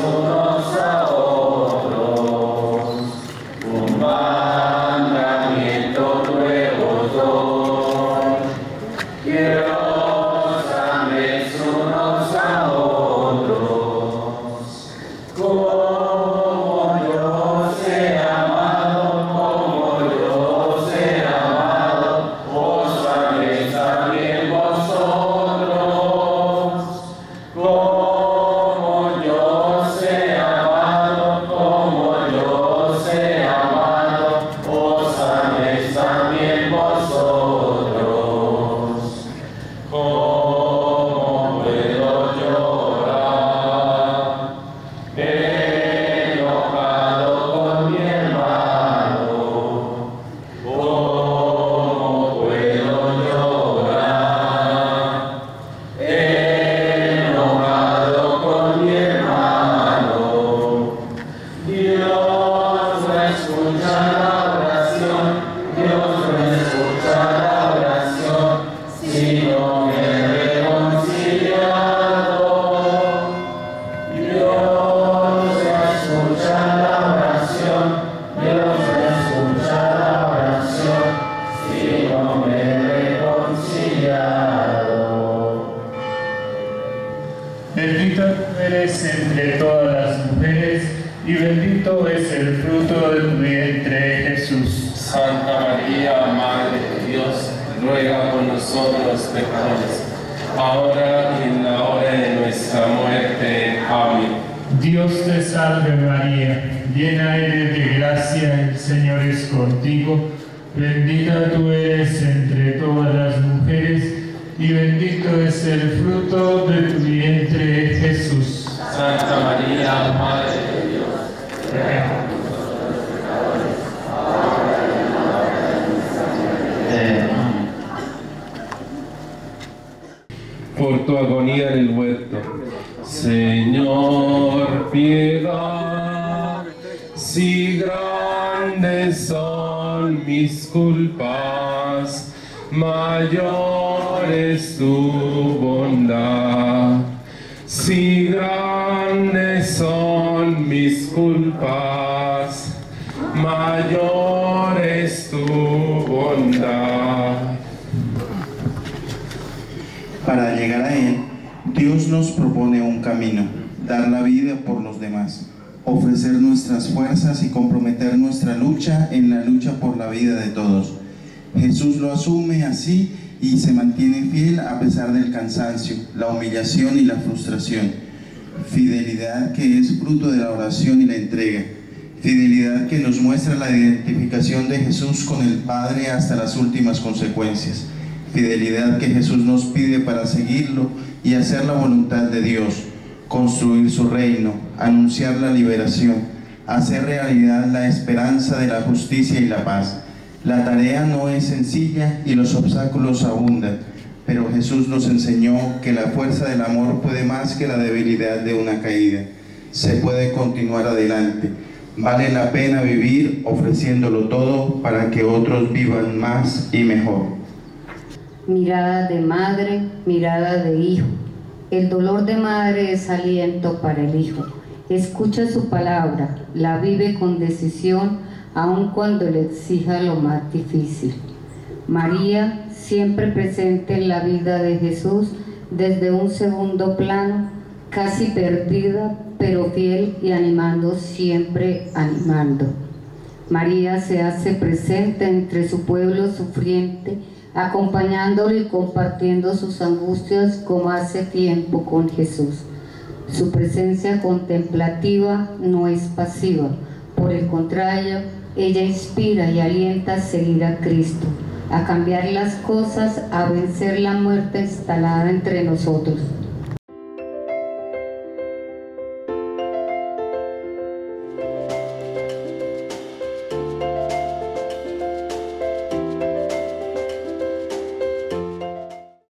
unos a otros, un mandamiento nuevo doy, que os améis unos a otros, como yo os he amado, os améis también vosotros, como yo os he amado, os améis también vosotros. ¿Cómo puedo llorar enojado con mi hermano? ¿Cómo puedo llorar enojado con mi hermano? Dios no escucha la oración, Dios no escucha la oración, si no me he reconciliado. Dios no escucha la oración, Dios no escucha la oración, si no me he reconciliado. Bendita tú eres entre todas las mujeres, y bendito es el fruto de tu vientre, Jesús. Santa María, Madre de Dios, ruega por nosotros pecadores, ahora y en la hora de nuestra muerte. Amén. Dios te salve María, llena eres de gracia, el Señor es contigo, bendita tú eres entre todas las mujeres, y bendito es el fruto de tu vientre, Jesús. Santa María, Madre de Dios, por tu agonía en el huerto. Señor, piedad, si grandes son mis culpas, mayor es tu bondad. Si grandes son mis culpas, mayor es tu bondad. Para llegar a Él, Dios nos propone un camino: dar la vida por los demás, ofrecer nuestras fuerzas y comprometer nuestra lucha en la lucha por la vida de todos. Jesús lo asume así y se mantiene fiel a pesar del cansancio, la humillación y la frustración. Fidelidad que es fruto de la oración y la entrega. Fidelidad que nos muestra la identificación de Jesús con el Padre hasta las últimas consecuencias. Fidelidad que Jesús nos pide para seguirlo y hacer la voluntad de Dios, construir su reino, anunciar la liberación, hacer realidad la esperanza de la justicia y la paz. La tarea no es sencilla y los obstáculos abundan, pero Jesús nos enseñó que la fuerza del amor puede más que la debilidad de una caída. Se puede continuar adelante. Vale la pena vivir ofreciéndolo todo para que otros vivan más y mejor. Mirada de madre, mirada de hijo. El dolor de madre es aliento para el hijo. Escucha su palabra, la vive con decisión, aun cuando le exija lo más difícil. María, siempre presente en la vida de Jesús, desde un segundo plano, casi perdida, pero fiel y animando, siempre animando. María se hace presente entre su pueblo sufriente, acompañándolo y compartiendo sus angustias como hace tiempo con Jesús. Su presencia contemplativa no es pasiva, por el contrario, ella inspira y alienta a seguir a Cristo, a cambiar las cosas, a vencer la muerte instalada entre nosotros.